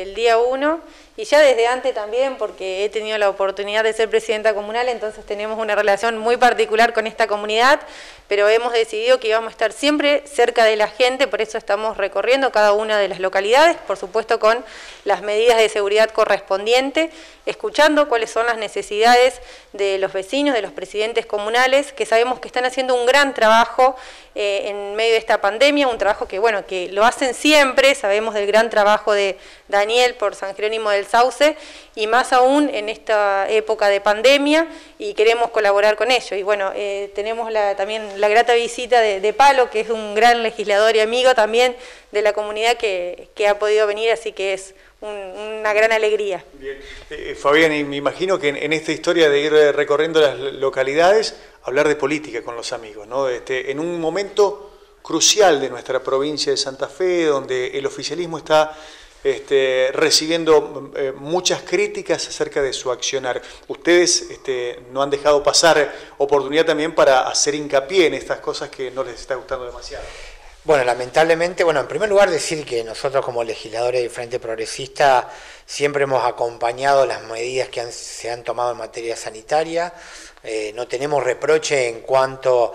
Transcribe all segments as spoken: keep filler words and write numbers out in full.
el día uno, y ya desde antes también, porque he tenido la oportunidad de ser presidenta comunal, entonces tenemos una relación muy particular con esta comunidad, pero hemos decidido que íbamos a estar siempre cerca de la gente, por eso estamos recorriendo cada una de las localidades, por supuesto con las medidas de seguridad correspondientes, escuchando cuáles son las necesidades de los vecinos, de los presidentes comunales, que sabemos que están haciendo un gran trabajo eh, en medio de esta pandemia, un trabajo que, bueno, que lo hacen siempre, sabemos del gran trabajo de Daniel por San Jerónimo del Sauce, y más aún en esta época de pandemia, y queremos colaborar con ellos. Y bueno, eh, tenemos la, también la grata visita de, de Palo, que es un gran legislador y amigo también de la comunidad que, que ha podido venir, así que es un, una gran alegría. Bien. Eh, Fabián, y me imagino que en, en esta historia de ir recorriendo las localidades, hablar de política con los amigos, ¿no? Este, en un momento crucial de nuestra provincia de Santa Fe, donde el oficialismo está Este, recibiendo eh, muchas críticas acerca de su accionar. Ustedes este, no han dejado pasar oportunidad también para hacer hincapié en estas cosas que no les está gustando demasiado. Bueno, lamentablemente, bueno, en primer lugar decir que nosotros como legisladores del Frente Progresista siempre hemos acompañado las medidas que han, se han tomado en materia sanitaria. Eh, no tenemos reproche en cuanto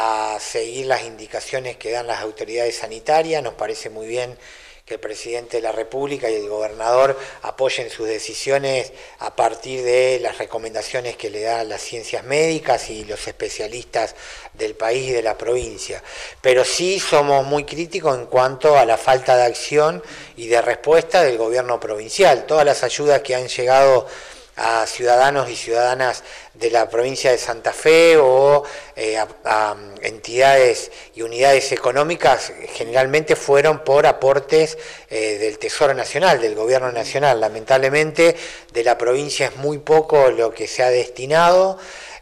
a seguir las indicaciones que dan las autoridades sanitarias. Nos parece muy bien que el presidente de la República y el gobernador apoyen sus decisiones a partir de las recomendaciones que le dan las ciencias médicas y los especialistas del país y de la provincia. Pero sí somos muy críticos en cuanto a la falta de acción y de respuesta del gobierno provincial. Todas las ayudas que han llegado a ciudadanos y ciudadanas de la provincia de Santa Fe o eh, a, a entidades y unidades económicas generalmente fueron por aportes eh, del Tesoro Nacional, del Gobierno Nacional. Lamentablemente de la provincia es muy poco lo que se ha destinado.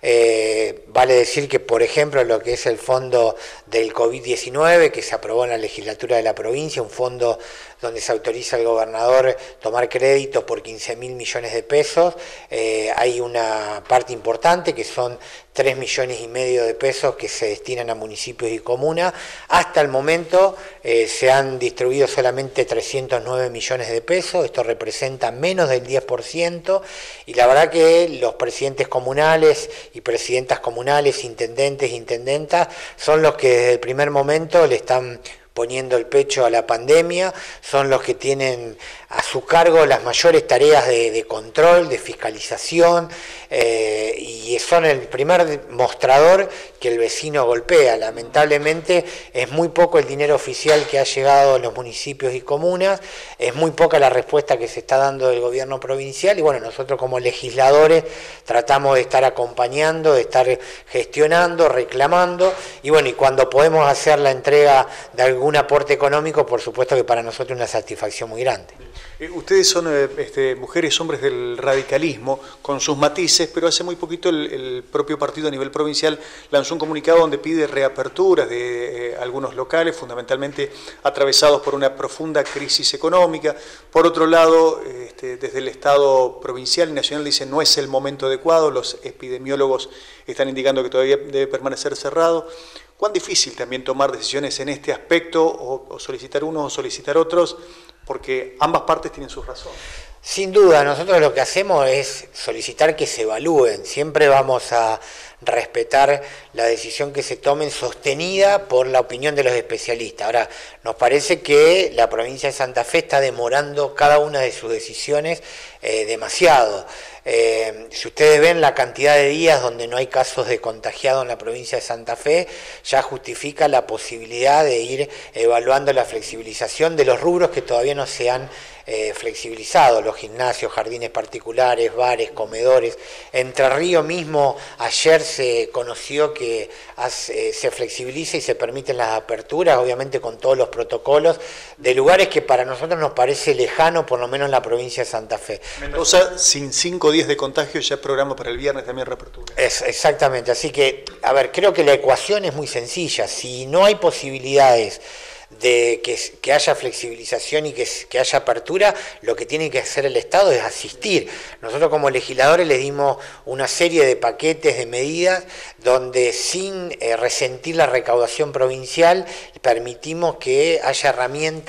Eh, vale decir que, por ejemplo, lo que es el fondo del COVID diecinueve, que se aprobó en la legislatura de la provincia, un fondo donde se autoriza al gobernador tomar créditos por quince mil millones de pesos, eh, hay una parte importante que son tres millones y medio de pesos que se destinan a municipios y comunas. Hasta el momento eh, se han distribuido solamente trescientos nueve millones de pesos, esto representa menos del diez por ciento, y la verdad que los presidentes comunales y presidentas comunales, intendentes, intendentas, son los que desde el primer momento le están poniendo el pecho a la pandemia, son los que tienen a su cargo las mayores tareas de, de control, de fiscalización, eh, y son el primer mostrador que el vecino golpea. Lamentablemente es muy poco el dinero oficial que ha llegado a los municipios y comunas, es muy poca la respuesta que se está dando del gobierno provincial, y bueno, nosotros como legisladores tratamos de estar acompañando, de estar gestionando, reclamando, y bueno, y cuando podemos hacer la entrega de algún aporte económico, por supuesto que para nosotros es una satisfacción muy grande. Eh, ustedes son eh, este, mujeres, hombres del radicalismo, con sus matices, pero hace muy poquito el, el propio partido a nivel provincial lanzó un comunicado donde pide reaperturas de eh, algunos locales, fundamentalmente atravesados por una profunda crisis económica. Por otro lado, eh, este, desde el Estado provincial y nacional dicen no es el momento adecuado, los epidemiólogos están indicando que todavía debe permanecer cerrado. ¿Cuán difícil también tomar decisiones en este aspecto, o, o solicitar unos o solicitar otros, porque ambas partes tienen sus razones? Sin duda, nosotros lo que hacemos es solicitar que se evalúen, siempre vamos a respetar la decisión que se tome sostenida por la opinión de los especialistas. Ahora, nos parece que la provincia de Santa Fe está demorando cada una de sus decisiones eh, demasiado. Eh, si ustedes ven la cantidad de días donde no hay casos de contagiado en la provincia de Santa Fe, ya justifica la posibilidad de ir evaluando la flexibilización de los rubros que todavía no se han eh, flexibilizado, los gimnasios, jardines particulares, bares, comedores. Entre Ríos mismo ayer se conoció que hace, se flexibiliza y se permiten las aperturas, obviamente con todos los protocolos, de lugares que para nosotros nos parece lejano, por lo menos en la provincia de Santa Fe. Mendoza, sin cinco días de contagio, ya programa para el viernes también reapertura. Es, exactamente, así que, a ver, creo que la ecuación es muy sencilla. Si no hay posibilidades de que, que haya flexibilización y que, que haya apertura, lo que tiene que hacer el Estado es asistir. Nosotros como legisladores les dimos una serie de paquetes de medidas donde sin eh, resentir la recaudación provincial permitimos que haya herramienta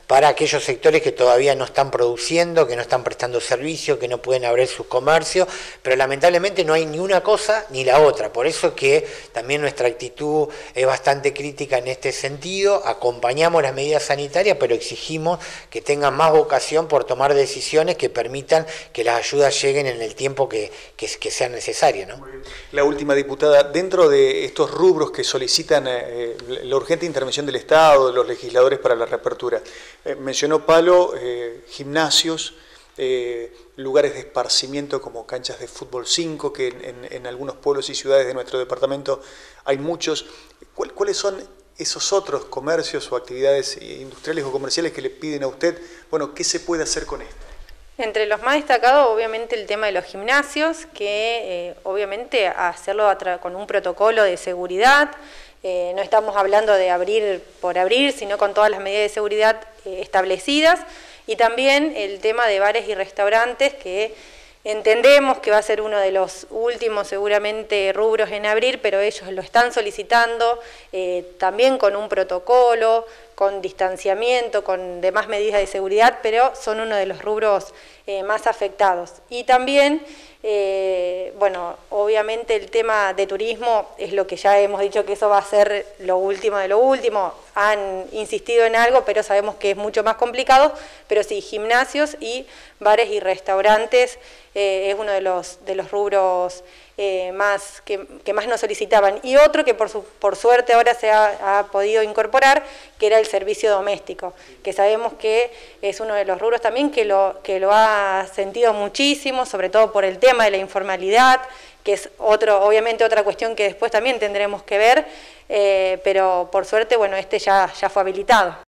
para aquellos sectores que todavía no están produciendo, que no están prestando servicio, que no pueden abrir sus comercios, pero lamentablemente no hay ni una cosa ni la otra. Por eso que también nuestra actitud es bastante crítica en este sentido. Acompañamos las medidas sanitarias, pero exigimos que tengan más vocación por tomar decisiones que permitan que las ayudas lleguen en el tiempo que, que, que sea necesario, ¿no? La última, diputada, dentro de estos rubros que solicitan eh, la urgente intervención del Estado, de los legisladores para la reapertura, eh, mencionó Palo, eh, gimnasios, eh, lugares de esparcimiento como canchas de fútbol cinco, que en, en, en algunos pueblos y ciudades de nuestro departamento hay muchos. ¿Cuál, ¿Cuáles son esos otros comercios o actividades industriales o comerciales que le piden a usted? Bueno, ¿qué se puede hacer con esto? Entre los más destacados, obviamente, el tema de los gimnasios, que eh, obviamente hacerlo a con un protocolo de seguridad. Eh, no estamos hablando de abrir por abrir, sino con todas las medidas de seguridad eh, establecidas. Y también el tema de bares y restaurantes, que entendemos que va a ser uno de los últimos seguramente rubros en abrir, pero ellos lo están solicitando eh, también con un protocolo, con distanciamiento, con demás medidas de seguridad, pero son uno de los rubros eh, más afectados. Y también, eh, bueno, obviamente el tema de turismo es lo que ya hemos dicho que eso va a ser lo último de lo último. Han insistido en algo, pero sabemos que es mucho más complicado, pero sí, gimnasios y bares y restaurantes eh, es uno de los, de los rubros eh, más que, que más nos solicitaban. Y otro que por, su, por suerte ahora se ha, ha podido incorporar, que era el servicio doméstico, que sabemos que es uno de los rubros también que lo, que lo ha sentido muchísimo, sobre todo por el tema de la informalidad, que es otro, obviamente otra cuestión que después también tendremos que ver, eh, pero por suerte, bueno, este ya, ya fue habilitado.